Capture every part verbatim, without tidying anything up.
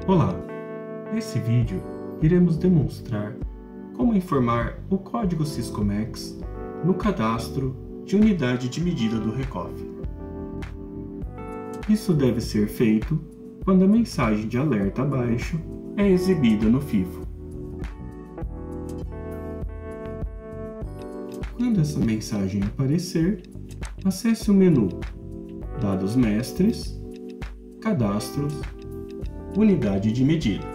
Olá! Nesse vídeo, iremos demonstrar como informar o código Syscomex no cadastro de unidade de medida do Recoff. Isso deve ser feito quando a mensagem de alerta abaixo é exibida no FIFO. Quando essa mensagem aparecer, acesse o menu Dados Mestres, Cadastros, Unidade de medida.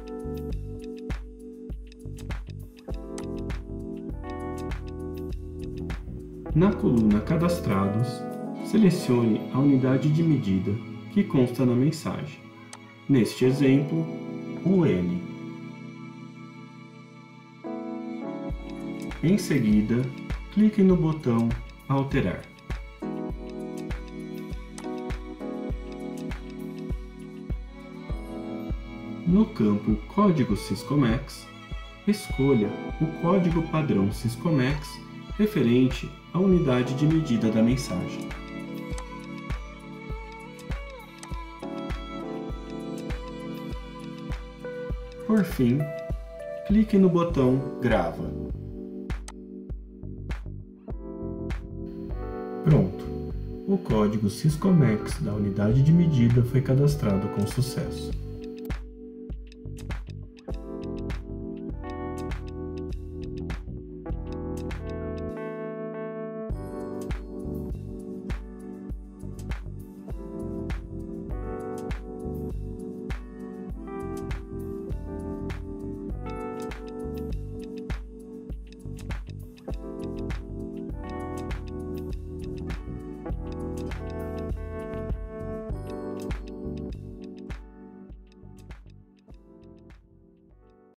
Na coluna Cadastrados, selecione a unidade de medida que consta na mensagem. Neste exemplo, o N. Em seguida, clique no botão Alterar. No campo Código Syscomex, escolha o código padrão Syscomex referente à unidade de medida da mensagem. Por fim, clique no botão Grava. Pronto! O código Syscomex da unidade de medida foi cadastrado com sucesso.